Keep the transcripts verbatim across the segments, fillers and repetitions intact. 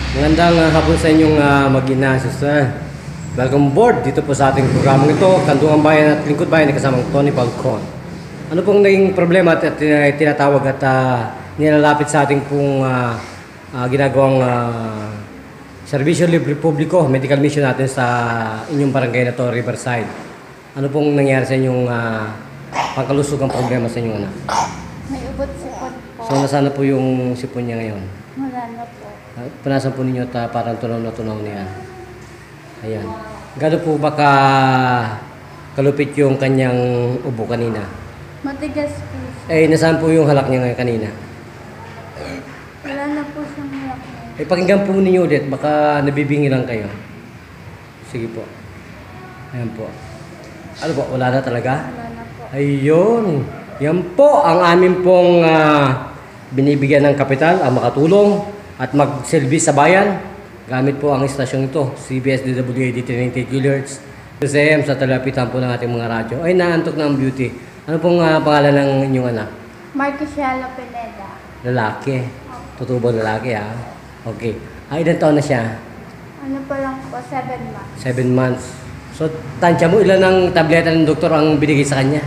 Magandang uh, hapon sa inyong uh, mag-ina, sister. Welcome board dito po sa ating programang ito, Kandungan Bayan at Lingkod Bayan, kasamang Tony Falcon. Ano pong naging problema at, at uh, tinatawag at uh, nilalapit sa ating pong uh, uh, ginagawang uh, Serbisyo Libre Publiko, medical mission natin sa inyong barangay na to, Riverside. Ano pong nangyari sa inyong uh, pangkalusugang problema sa inyong anak? May ubot sipon po. So nasaan na po yung sipon niya ngayon? Wala na po. Punasan po ninyo ta parang tunaw na tunaw niya. Ayan. Gano'n po baka kalupit yung kanyang ubo kanina? Matigas po. Eh, nasaan po yung halak niya ngayon kanina? Wala na po siyang halak ngayon. Eh, pakinggan po ninyo ulit. Baka nabibingi lang kayo. Sige po. Ayan po. Ano po? Wala na talaga? Wala na po. Ayun. Yan po ang amin pong uh, binibigyan ng kapital, ang makatulong at mag-service sa bayan. Gamit po ang istasyon ito, C B S D W A D three ninety-eight kilohertz. S M sa talapitan po ng ating mga radyo. Ay, naantok na ang beauty. Ano pong uh, pangalan ng inyong anak? Marquisiala Pineda. Lalaki. Totoo ba lalaki, ha? Okay. Ay, ilan taon na siya? Ano pa lang po, seven months. Seven months. So, tansya mo, ilan ang tableta ng doktor ang binigay sa kanya?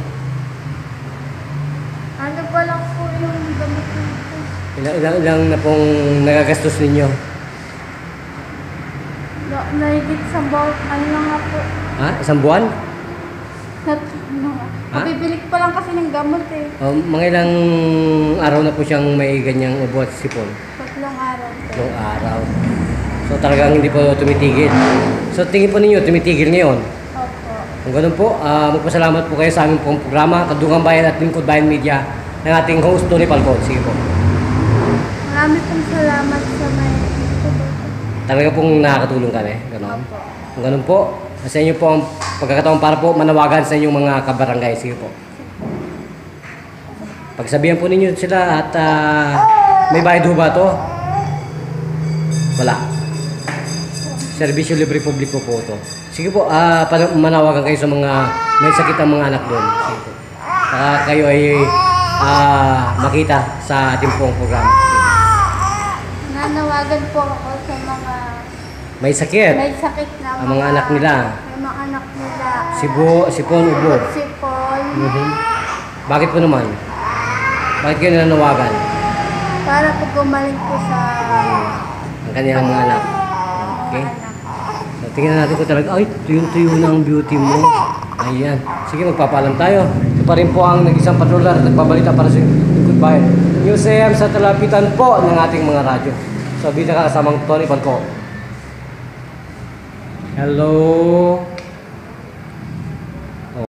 Ano pa lang po yung gamit nito? Ilang, ilang, ilang na pong nagagastos ninyo? No, naigit sa bawat, ano lang nga po. Ha? Isang buwan? Nat, ano nga. Ha? Mabibilik pa lang kasi ng gamot eh. Um, mga ilang araw na po siyang may ganyang ubo at sipon? Tatlong araw po. Tatlong araw. So talagang hindi po tumitigil. So tingin po ninyo, tumitigil ngayon. Opo. Kung ganun po, uh, magpasalamat po kayo sa aming pong programa, Kandungan Bayan at Lingkod Bayan Media, ng ating host, Tony Falcon. Sige po. Marami pong salamat sa may Talaga pong nakakatulong kami. Ganun. Opo. Kung ganun po, sa inyo po ang pagkakataon para po manawagan sa inyong mga kabarangay. Sige po. Pagsabihan po ninyo sila at uh, may bayad ho ba ito? Wala. Serbisyo Libre Publiko po ito. Sige po, uh, manawagan kayo sa mga may sakit ang mga anak doon. Sige po. Saka kayo ay uh, makita sa ating pong programa. Nanawagan po ako sa mga May sakit. may sakit na Ang mga anak nila. May mga anak nila. Sibo, sipon, ubo. Sipon. Mhm. Bakit po naman? Bakit kayo nanawagan? Para po gumaling po sa Ang kanilang mga anak. Okay? mga anak. So, tingnan natin kung talaga, ay, tuyong-tuyo na ang beauty mo. Ayan. Sige, magpapaalam tayo. Ito pa rin po ang nag-isang patroller at nagbabalita para sa Lingkod Bayan. News A M sa talapitan po ng ating mga radyo. So, bita ka kasamang Tony Falcon. Hello.